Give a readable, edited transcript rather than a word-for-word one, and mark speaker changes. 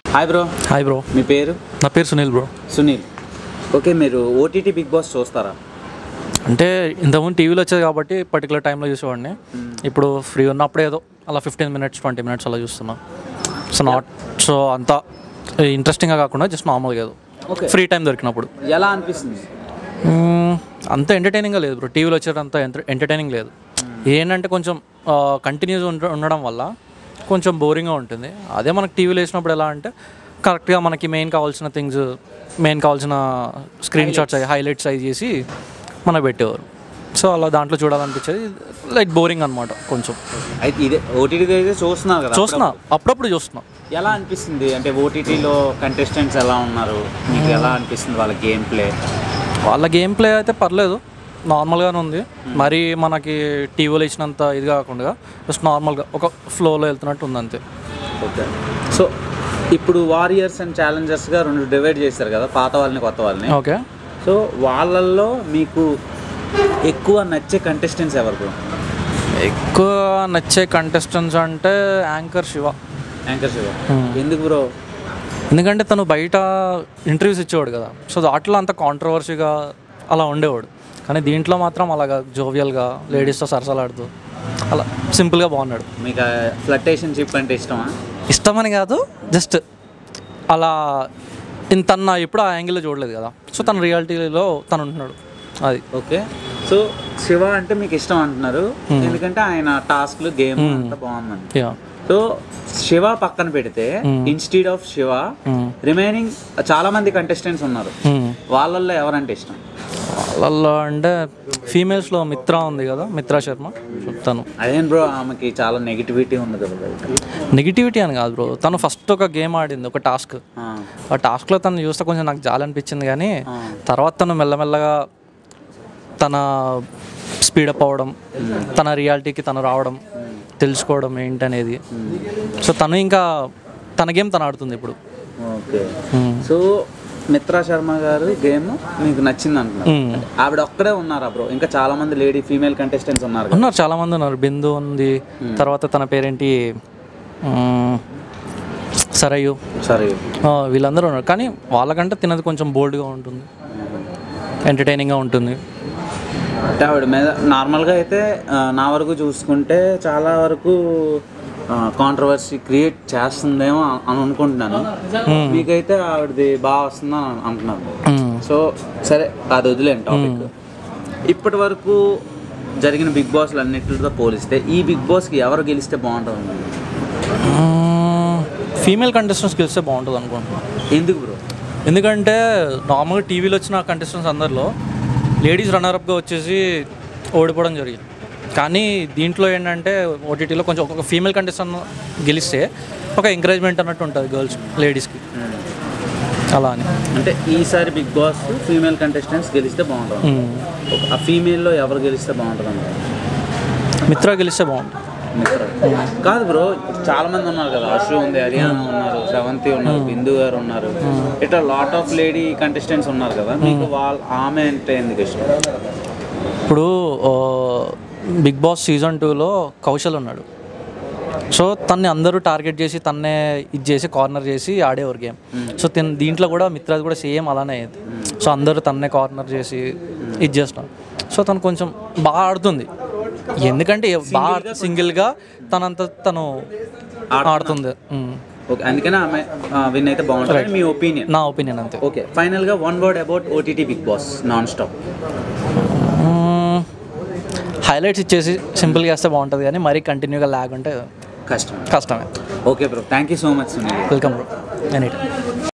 Speaker 1: Hi bro.
Speaker 2: Hi bro.
Speaker 1: మీ పేరు?
Speaker 2: నా పేరు సునీల్ బ్రో.
Speaker 1: సునీల్. ఓకే, మీరు ఓటీటీ బిగ్ బాస్ చూస్తారా?
Speaker 2: అంటే ఇంతకుముందు టీవీలో వచ్చేది కాబట్టి పర్టికులర్ టైంలో చూసేవాడిని. ఇప్పుడు ఫ్రీ ఉన్నప్పుడు ఏదో అలా 15 minutes 20 minutes అలా చూస్తున్నా. సో అంత ఇంట్రెస్టింగ్గా కాకుండా జస్ట్ నార్మల్గా ఏదో ఫ్రీ టైం దొరికినప్పుడు.
Speaker 1: ఎలా అనిపిస్తుంది?
Speaker 2: అంత ఎంటర్టైనింగ్గా లేదు బ్రో. టీవీలో వచ్చేటంత ఎంటర్టైనింగ్ లేదు. ఏంటంటే కొంచెం కంటిన్యూస్ ఉండడం వల్ల కొంచెం బోరింగ్గా ఉంటుంది. అదే మనకు టీవీలో వేసినప్పుడు ఎలా అంటే కరెక్ట్గా మనకి మెయిన్ కావాల్సిన స్క్రీన్ షాట్స్ హైలైట్స్ అవి చేసి మనకు పెట్టేవారు. సో అలా దాంట్లో చూడాలనిపించేది. లైక్ బోరింగ్ అనమాట కొంచెం.
Speaker 1: అయితే ఇదే ఓటీటీ అయితే చూస్తున్నారు కదా?
Speaker 2: చూస్తున్నా, అప్పుడప్పుడు చూస్తున్నా.
Speaker 1: ఎలా అనిపిస్తుంది అంటే ఓటీటీలో కంటెస్టెంట్స్ ఎలా ఉన్నారు మీకు? ఎలా అనిపిస్తుంది వాళ్ళ గేమ్ ప్లే? అయితే పర్లేదు, నార్మల్గానే ఉంది. మరి మనకి టీవీలో ఇచ్చినంత ఇది కాకుండా జస్ట్ నార్మల్గా ఒక ఫ్లోలో వెళ్తున్నట్టు ఉంది అంతే. ఓకే. సో ఇప్పుడు వారియర్స్ అండ్ ఛాలెంజర్స్గా 2 డివైడ్ చేస్తారు కదా, పాత వాళ్ళని కొత్త వాళ్ళని.
Speaker 2: ఓకే.
Speaker 1: సో వాళ్ళల్లో మీకు ఎక్కువ నచ్చే కంటెస్టెంట్స్ ఎవరు?
Speaker 2: ఎక్కువ నచ్చే కంటెస్టెంట్స్ అంటే యాంకర్ శివ. ఎందుకు బ్రో? ఎందుకంటే తను బయట ఇంటర్వ్యూస్ ఇచ్చేవాడు కదా, సో దాంట్లో అంత కాంట్రవర్సీగా అలా ఉండేవాడు. కానీ దీంట్లో మాత్రం అలాగా జోవియల్గా లేడీస్తో సరసలాడుతూ అలా సింపుల్గా బాగున్నాడు.
Speaker 1: మీకు ఫ్లర్టేషన్షిప్ అంటే ఇష్టమా?
Speaker 2: ఇష్టమని కాదు, జస్ట్ అలా తన ఎప్పుడు ఆ యాంగిల్లో చూడలేదు కదా, సో తన రియాలిటీలో తను ఉంటున్నాడు అది.
Speaker 1: ఓకే. సో శివ అంటే మీకు ఇష్టం అంటున్నారు ఎందుకంటే ఆయన టాస్క్లు గేమ్ అంతా బాగుందండి. సో శివ పక్కన పెడితే ఇన్స్టెడ్ ఆఫ్ శివ రిమైనింగ్ చాలా మంది కంటెస్టెంట్స్ ఉన్నారు. వాళ్ళల్లో ఎవరంటే ఇష్టం?
Speaker 2: వాళ్ళల్లో అంటే ఫీమేల్స్లో మిత్రా ఉంది కదా, మిత్రా శర్మ. చెప్తాను
Speaker 1: అదేం బ్రో, ఆమెకి చాలా నెగిటివిటీ ఉంది కదా.
Speaker 2: నెగిటివిటీ అని కాదు బ్రో, తను ఫస్ట్ ఒక గేమ్ ఆడింది, ఒక టాస్క్. ఆ టాస్క్లో తను చూస్తే కొంచెం నాకు జాలి అనిపించింది. కానీ తర్వాత తను మెల్లమెల్లగా తన స్పీడప్ అవ్వడం, తన రియాలిటీకి తను రావడం, తెలుసుకోవడం ఏంటనేది. సో తను ఇంకా తన గేమ్ తను ఆడుతుంది ఇప్పుడు.
Speaker 1: ఓకే. సో మిత్రా శర్మ గారు గేమ్ మీకు నచ్చింది అంటున్నారు. ఆవిడ ఒక్కడే ఉన్నారా బ్రో? ఇంకా చాలా మంది ఫీమేల్ కంటెస్టెంట్స్ ఉన్నారు.
Speaker 2: చాలా మంది ఉన్నారు. బిందు ఉంది, తర్వాత తన పేరేంటి, సరయు, వీళ్ళందరూ ఉన్నారు. కానీ వాళ్ళకంటే తినది కొంచెం బోల్డ్గా ఉంటుంది, ఎంటర్టైనింగ్గా ఉంటుంది.
Speaker 1: అంటే ఆవిడ మీద నార్మల్గా అయితే నా వరకు చూసుకుంటే చాలా వరకు కాంట్రవర్సీ క్రియేట్ చేస్తుందేమో అని అనుకుంటున్నాను. మీకైతే ఆవిడది బాగా వస్తుందని అంటున్నారు. సో సరే, అది వదిలేండి టాపిక్. ఇప్పటి వరకు జరిగిన బిగ్ బాస్లు అన్నిటితో పోలిస్తే ఈ బిగ్ బాస్కి ఎవరు గెలిస్తే బాగుంటుంది?
Speaker 2: ఫీమేల్ కంటెస్టెంట్స్ గెలిస్తే బాగుంటుంది అనుకుంటున్నాను.
Speaker 1: ఎందుకు బ్రో?
Speaker 2: ఎందుకంటే నార్మల్గా టీవీలో వచ్చిన కంటెస్టెంట్స్ అందరిలో లేడీస్ రన్నర్అప్గా వచ్చేసి ఓడిపోవడం జరిగింది. కానీ దీంట్లో ఏంటంటే ఓటీటీలో కొంచెం ఒక ఫీమేల్ కంటెస్టెంట్ గెలిస్తే ఒక ఎంకరేజ్మెంట్ అన్నట్టు ఉంటుంది గర్ల్స్, లేడీస్కి. అలా అని
Speaker 1: అంటే ఈసారి బిగ్ బాస్ ఫీమేల్ కంటెస్టెంట్స్ గెలిస్తే బాగుంటుంది. ఆ ఫీమేల్లో ఎవరు గెలిస్తే బాగుంటుంది అంటే?
Speaker 2: మిత్రా గెలిస్తే బాగుంటుంది.
Speaker 1: కాదు బ్రో, చాలా మంది ఉన్నారు కదా, అశు ఉంది, హరియానా ఉన్నారు, శ్రవంతి ఉన్నారు, బిందు గారు ఉన్నారు, ఇట్లా లాట్ ఆఫ్ లేడీ కంటెస్టెంట్స్ ఉన్నారు కదా. మీకు ఆమె అంటే ఎందుకు ఇష్టం?
Speaker 2: ఇప్పుడు బిగ్ బాస్ సీజన్ 2లో కౌశల్ ఉన్నాడు. సో తన్ని అందరూ టార్గెట్ చేసి తన్నే ఇది చేసి కార్నర్ చేసి ఆడేవారు గేమ్. సో దీంట్లో కూడా మిత్రాది కూడా సేమ్ అలానే అయ్యేది. సో అందరూ తన్నే కార్నర్ చేసి ఇది చేస్తున్నారు. సో తను కొంచెం బాగా ఆడుతుంది, ఎందుకంటే బాగా సింగిల్గా తనంత తను ఆడుతుంది.
Speaker 1: అందుకని ఆమె విన్ అయితే బాగుంటుంది మీ ఒపీనియన్?
Speaker 2: నా ఒపీనియన్ అంతే.
Speaker 1: ఓకే, ఫైనల్గా 1 word about OTT Bigg Boss non stop.
Speaker 2: Highlights ఇచ్చేసి సింపుల్గా వేస్తే బాగుంటుంది, కానీ మరీ కంటిన్యూగా లాగ్ ఉంటే కష్టమే.
Speaker 1: Okay bro, thank you so much.
Speaker 2: Welcome bro, any time.